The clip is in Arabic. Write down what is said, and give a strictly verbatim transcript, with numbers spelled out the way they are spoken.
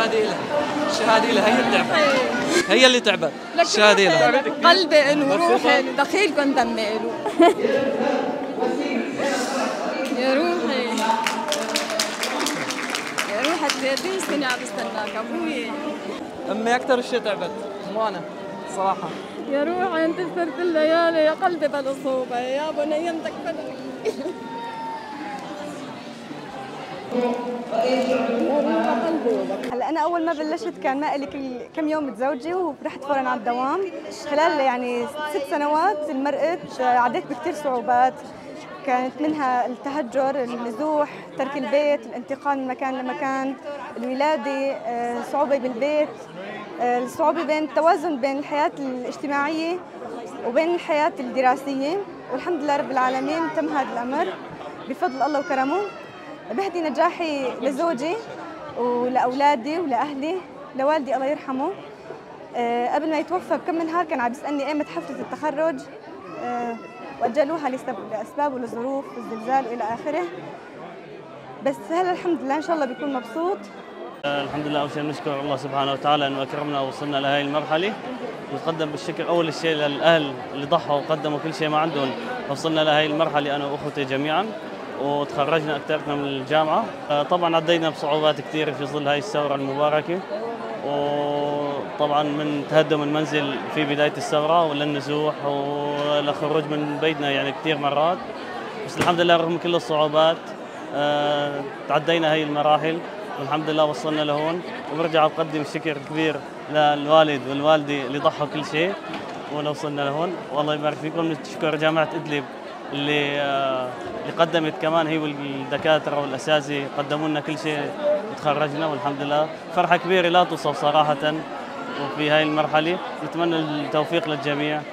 الشهادة لها، الشهادة لها، هي اللي تعبت، هي اللي تعبت، الشهادة لها. قلبي وروحي دخيلكم دمي له. يا روحي يا روحي ثلاثين سنة عم بستناك أبوي. أمي أكثر شيء تعبت، مو أنا صراحة. يا روحي أنت صرت الليالي يا قلبي بالصوبة يا بنيمتك بدري. هلا انا اول ما بلشت كان ما لي كل كم يوم متزوجه ورحت فورا على الدوام. خلال يعني ست سنوات مرقت عديت بكثير صعوبات، كانت منها التهجر، النزوح، ترك البيت، الانتقال من مكان لمكان، الولاده، صعوبه بالبيت، الصعوبه بين التوازن بين الحياه الاجتماعيه وبين الحياه الدراسيه، والحمد لله رب العالمين تم هذا الامر بفضل الله وكرمه. بهدي نجاحي لزوجي ولأولادي ولأهلي، لوالدي الله يرحمه. أه قبل ما يتوفى بكم من نهار كان عم يسألني ايمت حفلة التخرج، أه وأجلوها لأسباب ولظروف والزلزال وإلى آخره، بس هلا الحمد لله إن شاء الله بيكون مبسوط. الحمد لله. أول شيء نشكر الله سبحانه وتعالى أنه أكرمنا ووصلنا لهذه المرحلة، ونتقدم بالشكر أول شيء للأهل اللي ضحوا وقدموا كل شيء ما عندهم، وصلنا لهذه المرحلة أنا وأخوتي جميعاً، وتخرجنا أكثرنا من الجامعة. طبعاً عدينا بصعوبات كثيرة في ظل هاي الثورة المباركة، وطبعاً من تهدم المنزل في بداية الثورة وللنزوح ولخروج من بيتنا يعني كثير مرات، بس الحمد لله رغم كل الصعوبات تعدينا هاي المراحل والحمد لله وصلنا لهون. وبرجع أقدم الشكر كبير للوالد والوالدة اللي ضحوا كل شيء ووصلنا لهون، والله يبارك فيكم. نشكر جامعة إدلب اللي اللي قدمت كمان، هي والدكاتره والاساتذه قدموا لنا كل شيء وتخرجنا والحمد لله. فرحه كبيره لا توصف صراحه وفي هاي المرحله، نتمنى التوفيق للجميع.